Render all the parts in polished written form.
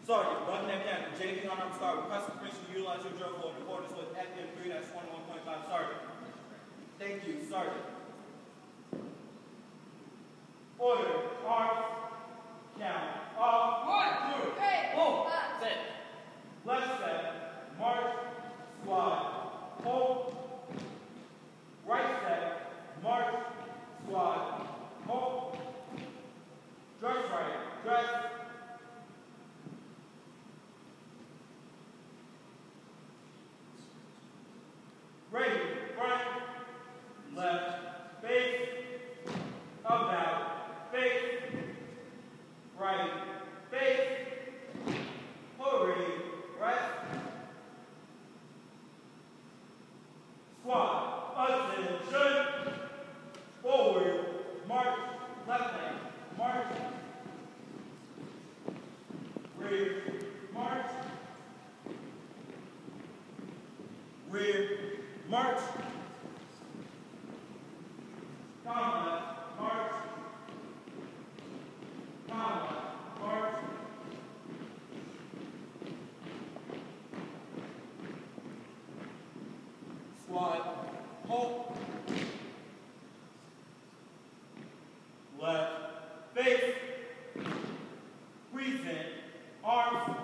Sergeant, Buckingham County, JP Unarmed Squad, requesting permission to utilize your drill floor in accordance with FM 3-21.5. Sergeant. Thank you, Sergeant. Order, arms, count, up, 1, 2, 3, 4, 5, 6. Left set, march, squad, hold. Right set, march, squad, hold. Dress right, dress. Ready, front, left, face, about, face, right, face, hurry, rest, squat, attention, forward, march, left leg, march, rear, march, rear, march, combat, march, combat, march, squat, hold, left, face, present, arms,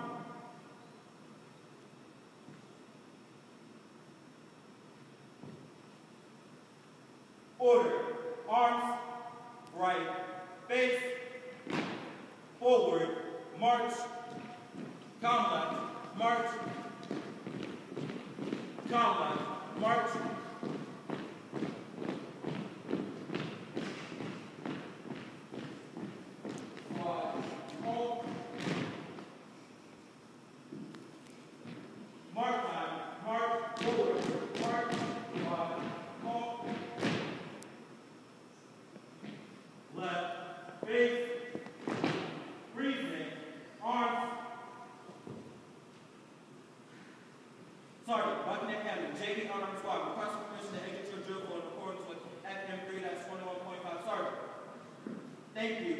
order, arms, right, face, forward, march, combat, march, combat, march, squat, hold, march time, march, forward, march, squat, hold, left, face, breathing, arms. Sergeant, Buckingham County, JP Unarmed Squad, requesting permission to exit your drill floor in accordance with FM 3-21.5. Sergeant. Thank you.